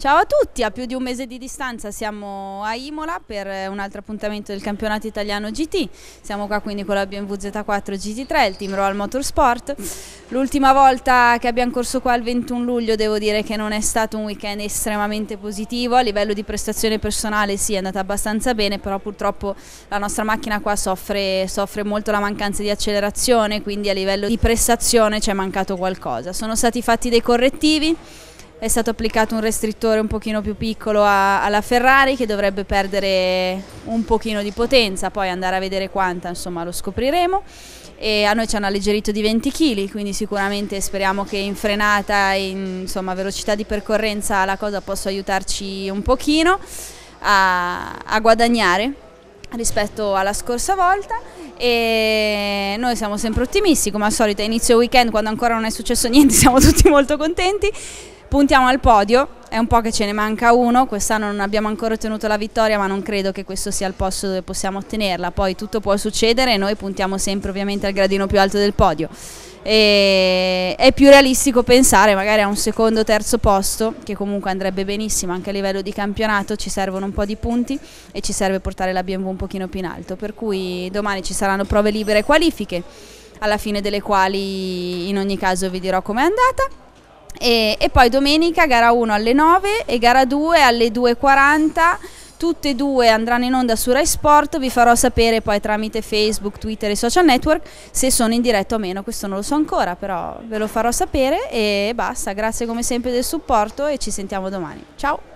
Ciao a tutti, a più di un mese di distanza siamo a Imola per un altro appuntamento del campionato italiano GT. Siamo qua quindi con la BMW Z4 GT3, il team Royal Motorsport. L'ultima volta che abbiamo corso qua il 21 luglio devo dire che non è stato un weekend estremamente positivo. A livello di prestazione personale sì, è andata abbastanza bene, però purtroppo la nostra macchina qua soffre molto la mancanza di accelerazione, quindi a livello di prestazione ci è mancato qualcosa. Sono stati fatti dei correttivi. È stato applicato un restrittore un pochino più piccolo alla Ferrari, che dovrebbe perdere un pochino di potenza, poi andare a vedere quanta, insomma lo scopriremo. E a noi ci hanno alleggerito di 20 kg, quindi sicuramente speriamo che in frenata e in velocità di percorrenza la cosa possa aiutarci un pochino a guadagnare rispetto alla scorsa volta. E noi siamo sempre ottimisti, come al solito a inizio weekend, quando ancora non è successo niente, siamo tutti molto contenti. Puntiamo al podio, è un po' che ce ne manca uno, quest'anno non abbiamo ancora ottenuto la vittoria, ma non credo che questo sia il posto dove possiamo ottenerla, poi tutto può succedere e noi puntiamo sempre ovviamente al gradino più alto del podio. E è più realistico pensare magari a un secondo o terzo posto, che comunque andrebbe benissimo anche a livello di campionato, ci servono un po' di punti e ci serve portare la BMW un pochino più in alto, per cui domani ci saranno prove libere e qualifiche, alla fine delle quali in ogni caso vi dirò com'è andata. E poi domenica gara 1 alle 9 e gara 2 alle 2:40, tutte e due andranno in onda su Rai Sport. Vi farò sapere poi tramite Facebook, Twitter e social network se sono in diretta o meno, questo non lo so ancora, però ve lo farò sapere e basta. Grazie come sempre del supporto e ci sentiamo domani, ciao!